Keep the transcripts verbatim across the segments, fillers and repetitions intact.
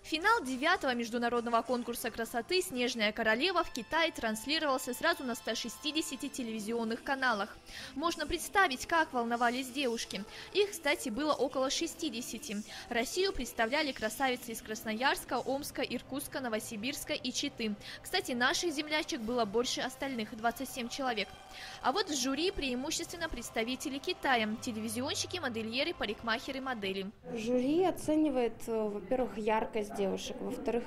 Финал девятого международного конкурса красоты «Снежная королева» в Китае транслировался сразу на ста шестидесяти телевизионных каналах. Можно представить, как волновались девушки. Их, кстати, было около шестидесяти. Россию представляли красавицы из Красноярска, Омска, Иркутска, Новосибирска и Читы. Кстати, наших землячек было больше остальных – двадцать семь человек. А вот в жюри преимущественно представители Китая – телевизионщики, модельеры, парикмахеры, модели. Жюри оценивает, во-первых, яркость девушек, во-вторых,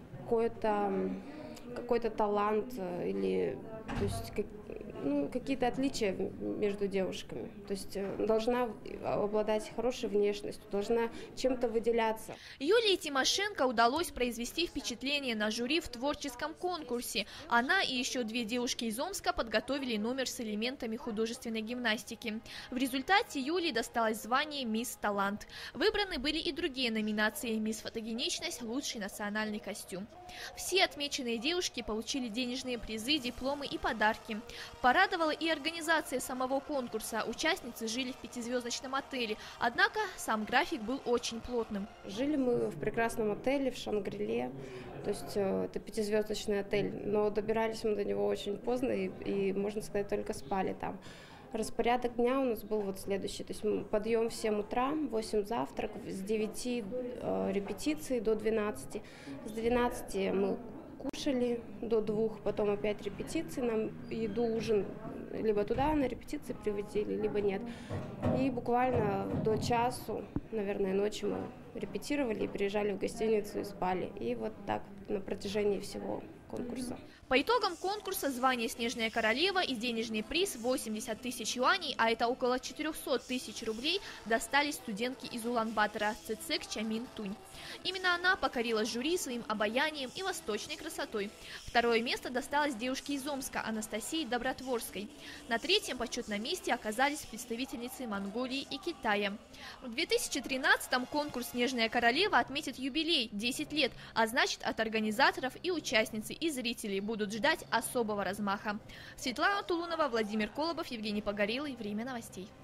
какой-то какой-то талант или то есть, как, ну, какие-то отличия между девушками. То есть должна обладать хорошей внешностью, должна чем-то выделяться. Юлии Тимошенко удалось произвести впечатление на жюри в творческом конкурсе. Она и еще две девушки из Омска подготовили номер с элементами художественной гимнастики. В результате Юлии досталось звание «Мисс Талант». Выбраны были и другие номинации: «Мисс Фотогеничность», «Лучший национальный костюм». Все отмеченные девушки получили денежные призы, дипломы и подарки. Порадовала и организация самого конкурса. Участницы жили в пятизвездочном отеле, однако сам график был очень плотным. Жили мы в прекрасном отеле в Шангриле, то есть это пятизвездочный отель, но добирались мы до него очень поздно и, и можно сказать, только спали там. Распорядок дня у нас был вот следующий, то есть мы подъем в семь утра, в восемь завтрак, с девяти э, репетиции до двенадцати, с двенадцати мы кушали до двух, потом опять репетиции, нам еду, ужин либо туда на репетиции привозили, либо нет. И буквально до часу, наверное, ночи мы репетировали и приезжали в гостиницу и спали. И вот так на протяжении всего конкурса. По итогам конкурса звание «Снежная королева» и денежный приз восемьдесят тысяч юаней, а это около четырёхсот тысяч рублей, достались студентке из Улан-Батора Цэцэк Чамин Тунь. Именно она покорила жюри своим обаянием и восточной красотой. Второе место досталось девушке из Омска Анастасии Добротворской. На третьем почетном месте оказались представительницы Монголии и Китая. В две тысячи тринадцатом конкурс «Снежная королева» отметит юбилей – десять лет, а значит, от организаторов и участницы и зрителей будут ждать особого размаха. Светлана Тулунова, Владимир Колобов, Евгений Погорелый. Время новостей.